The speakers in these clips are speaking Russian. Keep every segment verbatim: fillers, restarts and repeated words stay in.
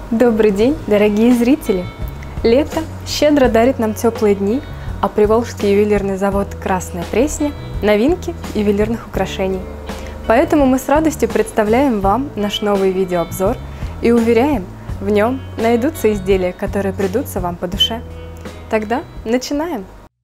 Добрый день, дорогие зрители! Лето щедро дарит нам теплые дни, а Приволжский ювелирный завод «Красная Пресня» – новинки ювелирных украшений. Поэтому мы с радостью представляем вам наш новый видеообзор и уверяем, в нем найдутся изделия, которые придутся вам по душе. Тогда начинаем!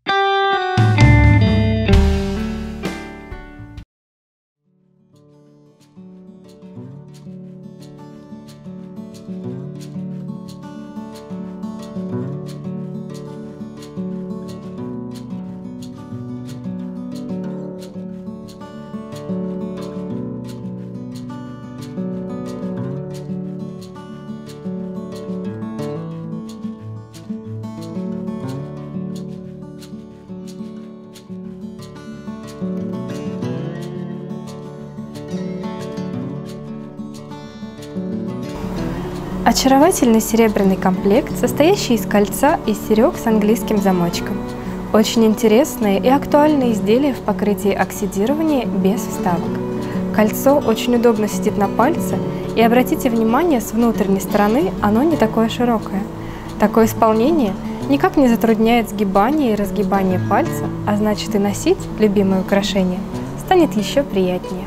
Очаровательный серебряный комплект, состоящий из кольца и серег с английским замочком. Очень интересное и актуальное изделие в покрытии оксидирования без вставок. Кольцо очень удобно сидит на пальце, и обратите внимание, с внутренней стороны оно не такое широкое. Такое исполнение никак не затрудняет сгибание и разгибание пальца, а значит и носить любимое украшение станет еще приятнее.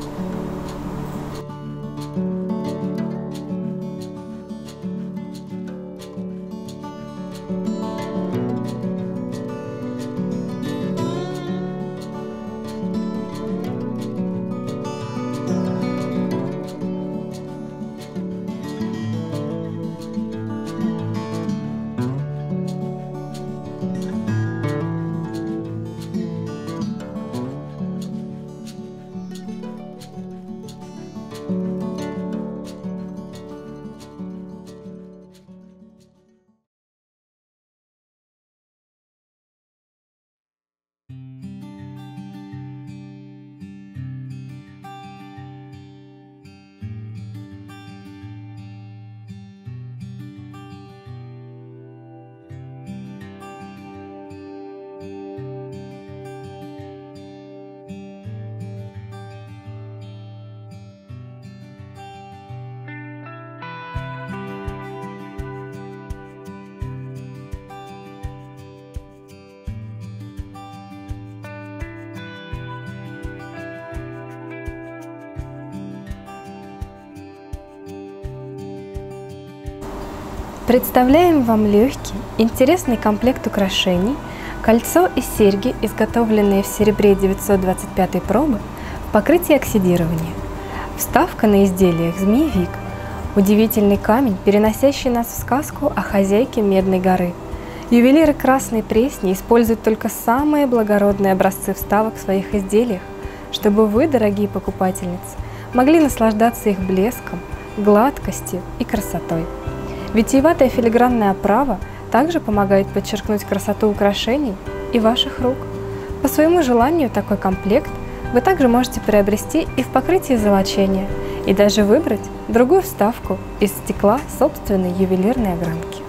Представляем вам легкий, интересный комплект украшений, кольцо и серьги, изготовленные в серебре девятьсот двадцать пятой пробы, в покрытии оксидирования. Вставка на изделиях змеевик, удивительный камень, переносящий нас в сказку о хозяйке Медной горы. Ювелиры Красной Пресни используют только самые благородные образцы вставок в своих изделиях, чтобы вы, дорогие покупательницы, могли наслаждаться их блеском, гладкостью и красотой. Витиеватая филигранная оправа также помогает подчеркнуть красоту украшений и ваших рук. По своему желанию такой комплект вы также можете приобрести и в покрытии золочения, и даже выбрать другую вставку из стекла собственной ювелирной огранки.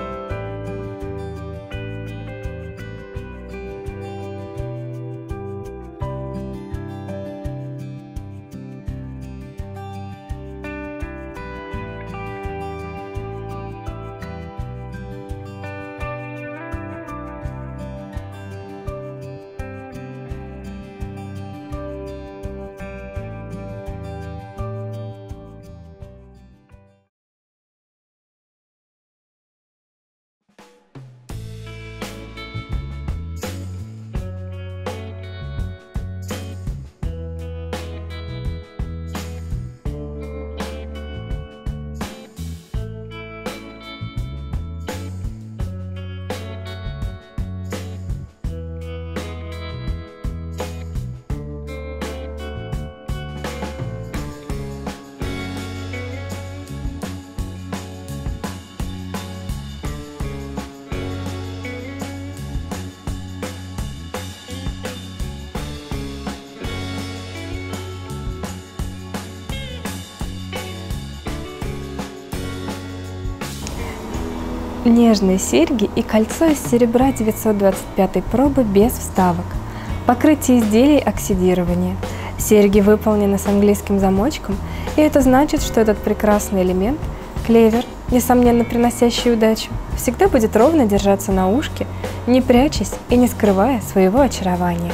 Нежные серьги и кольцо из серебра девятьсот двадцать пятой пробы без вставок. Покрытие изделий оксидирования. Серьги выполнены с английским замочком, и это значит, что этот прекрасный элемент Клевер, несомненно приносящий удачу, всегда будет ровно держаться на ушке, не прячась и не скрывая своего очарования.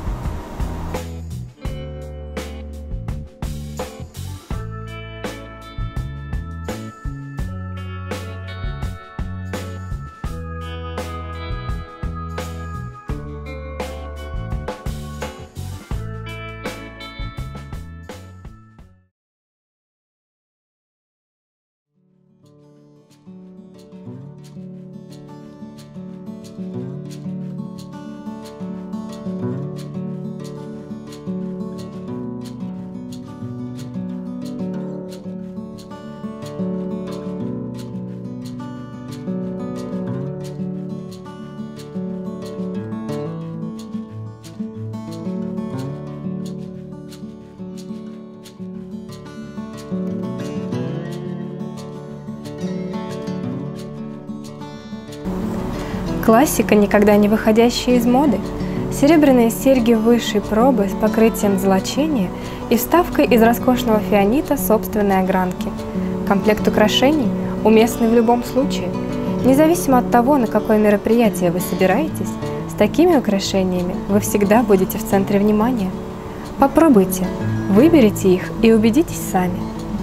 Классика, никогда не выходящая из моды. Серебряные серьги высшей пробы с покрытием золочения и вставкой из роскошного фианита собственной огранки. Комплект украшений уместный в любом случае. Независимо от того, на какое мероприятие вы собираетесь, с такими украшениями вы всегда будете в центре внимания. Попробуйте, выберите их и убедитесь сами.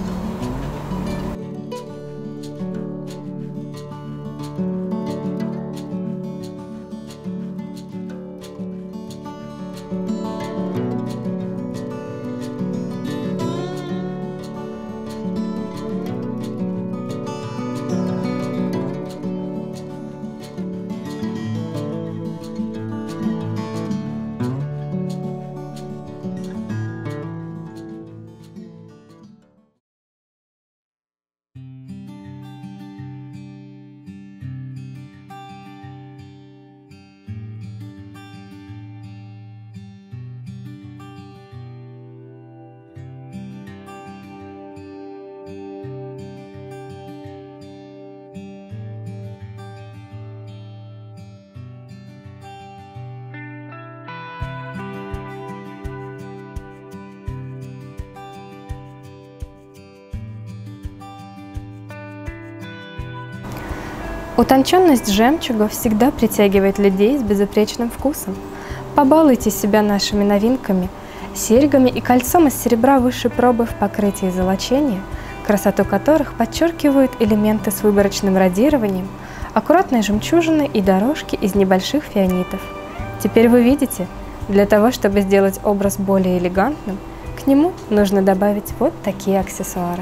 Утонченность жемчуга всегда притягивает людей с безупречным вкусом. Побалуйте себя нашими новинками, серьгами и кольцом из серебра высшей пробы в покрытии золочения, красоту которых подчеркивают элементы с выборочным радированием, аккуратные жемчужины и дорожки из небольших фианитов. Теперь вы видите, для того, чтобы сделать образ более элегантным, к нему нужно добавить вот такие аксессуары.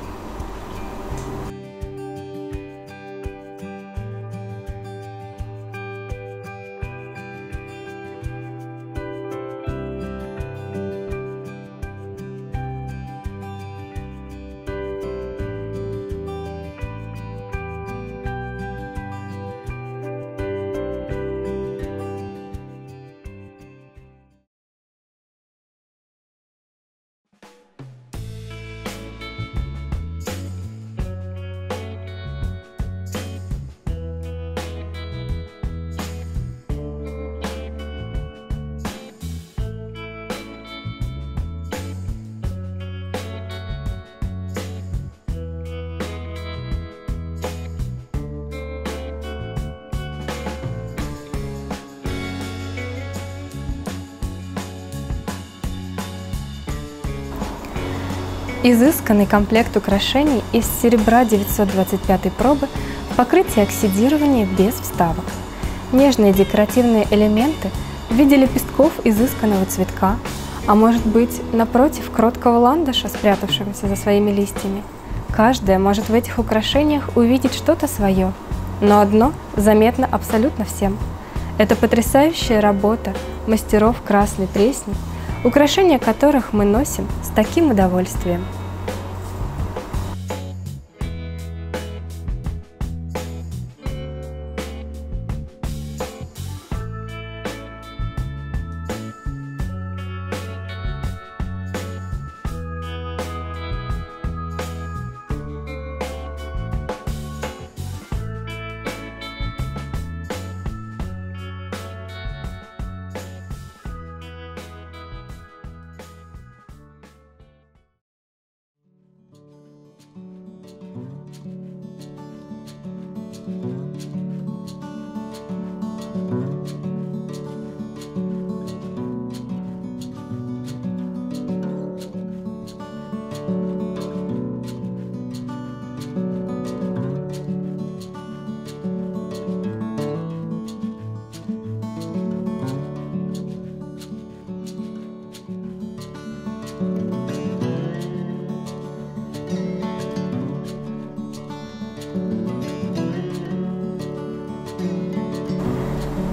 Изысканный комплект украшений из серебра девятьсот двадцать пятой пробы в покрытии оксидирования без вставок. Нежные декоративные элементы в виде лепестков изысканного цветка, а может быть, напротив, кроткого ландыша, спрятавшегося за своими листьями. Каждая может в этих украшениях увидеть что-то свое, но одно заметно абсолютно всем. Это потрясающая работа мастеров Красной Пресни, украшения которых мы носим с таким удовольствием.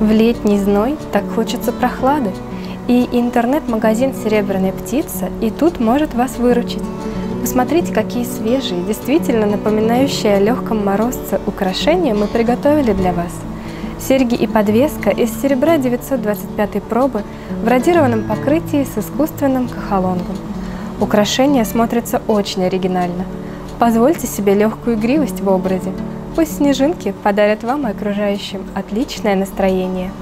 В летний зной так хочется прохлады, и интернет-магазин «Серебряная птица» и тут может вас выручить. Посмотрите, какие свежие, действительно напоминающие о легком морозце украшения мы приготовили для вас. Серьги и подвеска из серебра девятьсот двадцать пятой пробы в радированном покрытии с искусственным кахалонгом. Украшение смотрится очень оригинально. Позвольте себе легкую игривость в образе. Пусть снежинки подарят вам и окружающим отличное настроение.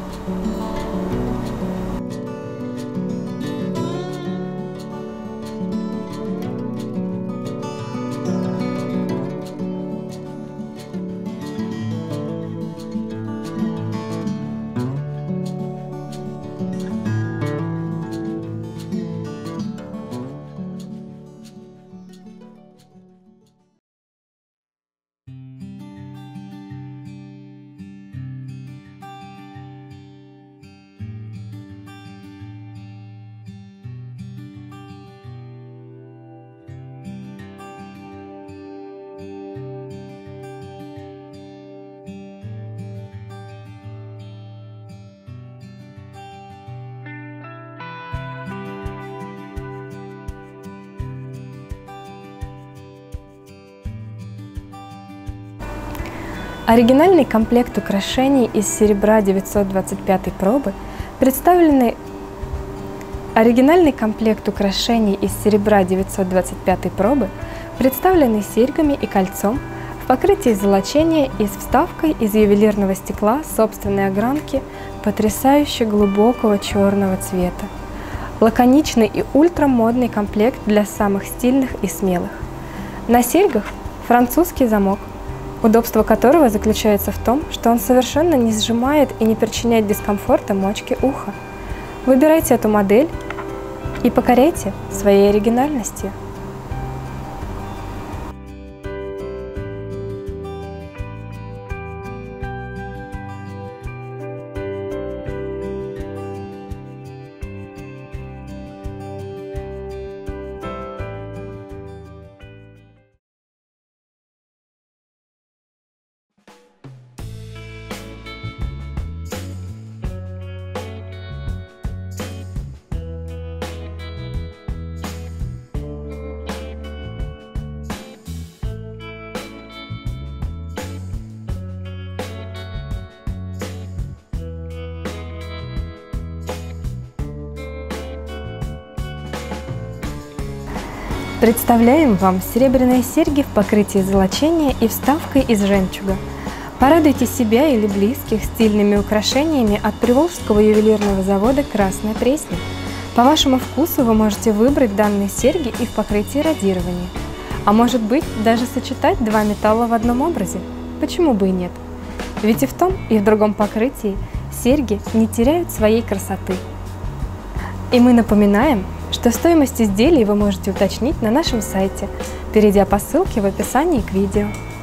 Оригинальный комплект украшений из серебра девятьсот двадцать пятой пробы представлены Оригинальный комплект украшений из серебра девятьсот двадцать пятой пробы представлены серьгами и кольцом в покрытии золочения и с вставкой из ювелирного стекла собственной огранки потрясающе глубокого черного цвета. Лаконичный и ультрамодный комплект для самых стильных и смелых. На серьгах французский замок, удобство которого заключается в том, что он совершенно не сжимает и не причиняет дискомфорта мочке уха. Выбирайте эту модель и покоряйте своей оригинальностью. Представляем вам серебряные серьги в покрытии золочения и вставкой из жемчуга. Порадуйте себя или близких стильными украшениями от Приволжского ювелирного завода «Красная Пресня». По вашему вкусу вы можете выбрать данные серьги и в покрытии радирования. А может быть, даже сочетать два металла в одном образе? Почему бы и нет? Ведь и в том, и в другом покрытии серьги не теряют своей красоты. И мы напоминаем, что стоимость изделий вы можете уточнить на нашем сайте, перейдя по ссылке в описании к видео.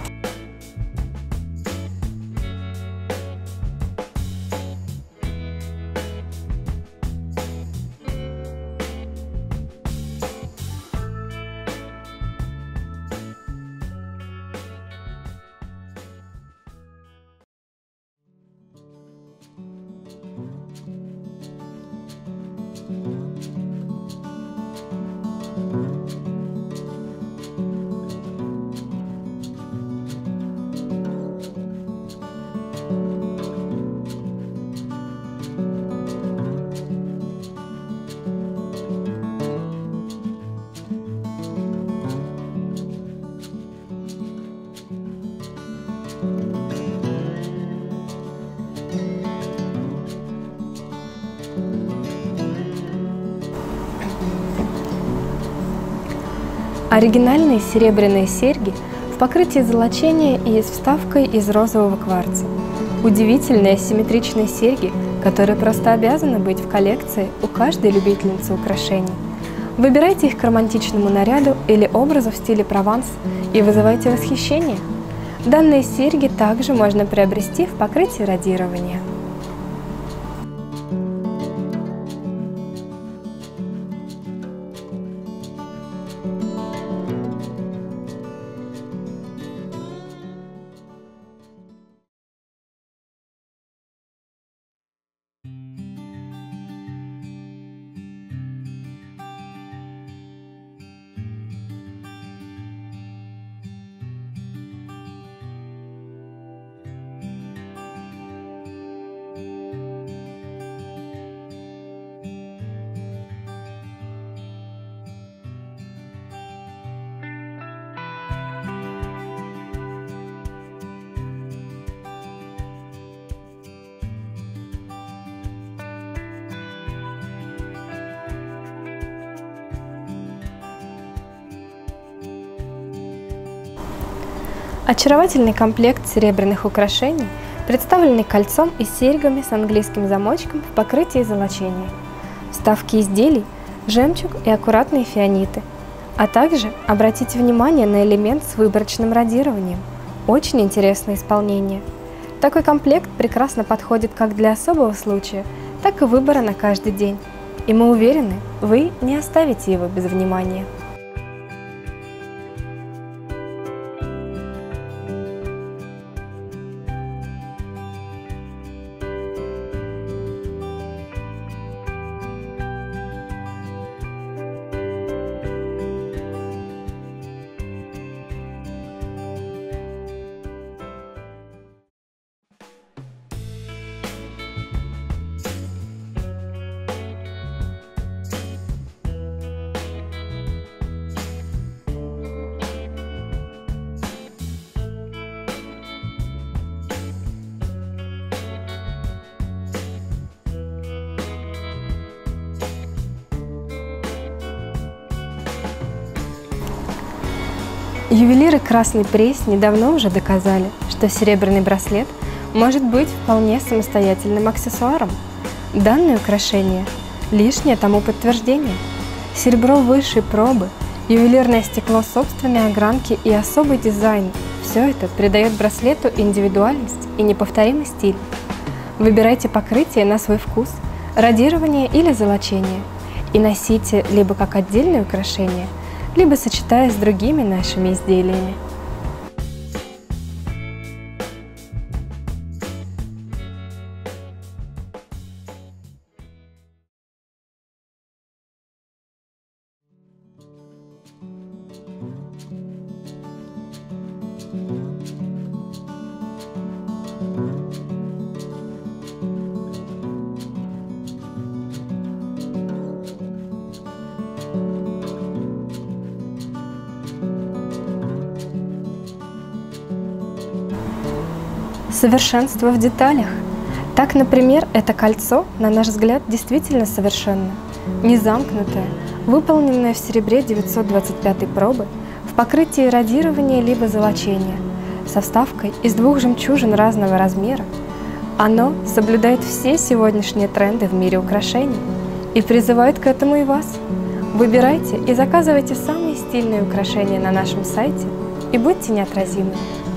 Оригинальные серебряные серьги в покрытии золочения и с вставкой из розового кварца. Удивительные асимметричные серьги, которые просто обязаны быть в коллекции у каждой любительницы украшений. Выбирайте их к романтичному наряду или образу в стиле Прованс и вызывайте восхищение. Данные серьги также можно приобрести в покрытии радирования. Очаровательный комплект серебряных украшений, представленный кольцом и серьгами с английским замочком в покрытии золочения, вставки изделий, жемчуг и аккуратные фианиты, а также обратите внимание на элемент с выборочным радированием. Очень интересное исполнение. Такой комплект прекрасно подходит как для особого случая, так и выбора на каждый день. И мы уверены, вы не оставите его без внимания. Ювелиры Красный Пресни давно уже доказали, что серебряный браслет может быть вполне самостоятельным аксессуаром. Данное украшение – лишнее тому подтверждение. Серебро высшей пробы, ювелирное стекло собственной огранки и особый дизайн – все это придает браслету индивидуальность и неповторимый стиль. Выбирайте покрытие на свой вкус, радирование или золочение и носите либо как отдельное украшение, либо сочетая с другими нашими изделиями. Совершенство в деталях. Так, например, это кольцо, на наш взгляд, действительно совершенно. Не замкнутое, выполненное в серебре девятьсот двадцать пятой пробы, в покрытии радирования либо золочения, со вставкой из двух жемчужин разного размера. Оно соблюдает все сегодняшние тренды в мире украшений и призывает к этому и вас. Выбирайте и заказывайте самые стильные украшения на нашем сайте и будьте неотразимы.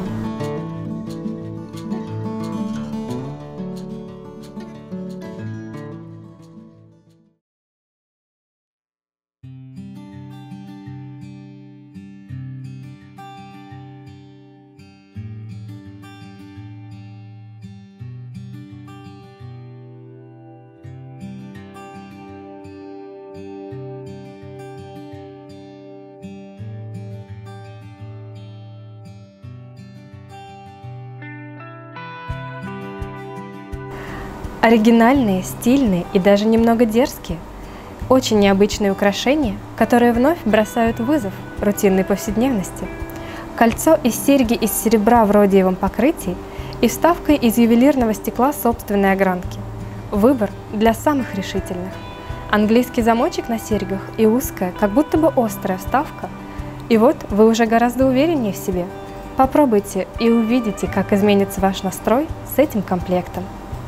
Оригинальные, стильные и даже немного дерзкие. Очень необычные украшения, которые вновь бросают вызов рутинной повседневности. Кольцо и серьги из серебра в родиевом покрытии и вставкой из ювелирного стекла собственной огранки. Выбор для самых решительных. Английский замочек на серьгах и узкая, как будто бы острая вставка. И вот вы уже гораздо увереннее в себе. Попробуйте и увидите, как изменится ваш настрой с этим комплектом.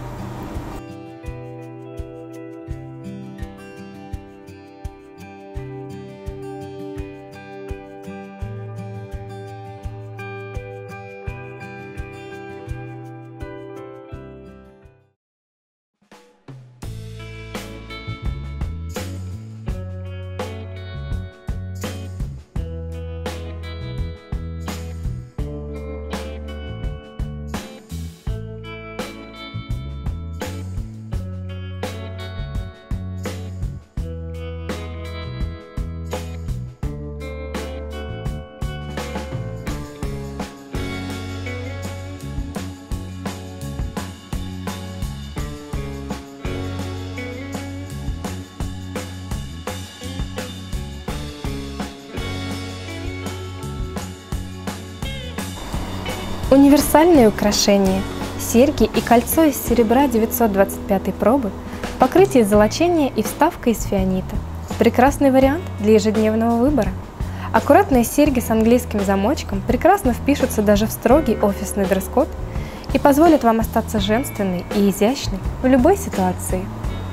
Универсальные украшения, серьги и кольцо из серебра девятьсот двадцать пятой пробы, покрытие золочения и вставка из фианита. Прекрасный вариант для ежедневного выбора. Аккуратные серьги с английским замочком прекрасно впишутся даже в строгий офисный дресс-код и позволят вам остаться женственной и изящной в любой ситуации.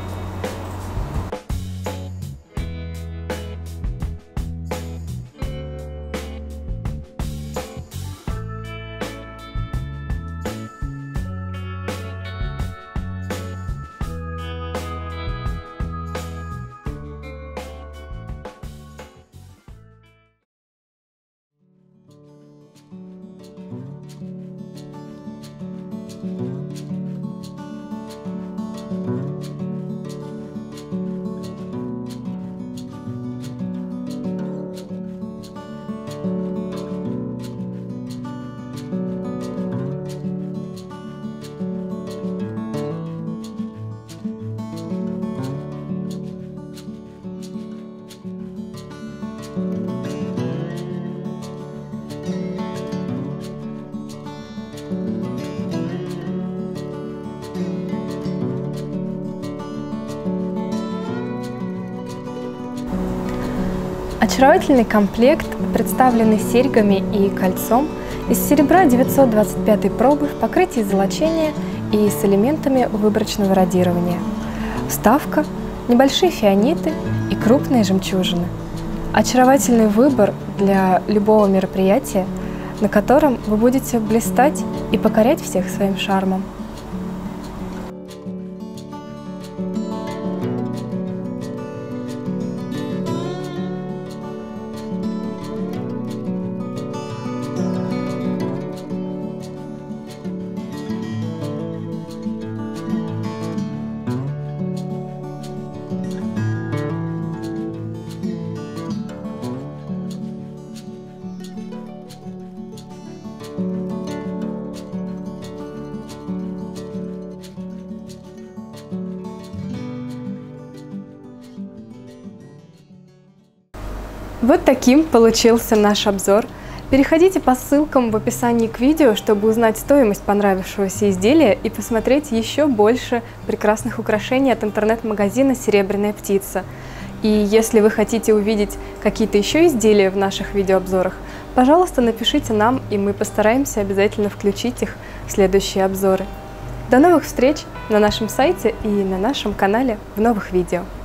Очаровательный комплект, представленный серьгами и кольцом, из серебра девятьсот двадцать пятой пробы в покрытии золочения и с элементами выборочного радирования. Вставка, небольшие фианиты и крупные жемчужины. Очаровательный выбор для любого мероприятия, на котором вы будете блистать и покорять всех своим шармом. Вот таким получился наш обзор. Переходите по ссылкам в описании к видео, чтобы узнать стоимость понравившегося изделия и посмотреть еще больше прекрасных украшений от интернет-магазина «Серебряная птица». И если вы хотите увидеть какие-то еще изделия в наших видеообзорах, пожалуйста, напишите нам, и мы постараемся обязательно включить их в следующие обзоры. До новых встреч на нашем сайте и на нашем канале в новых видео.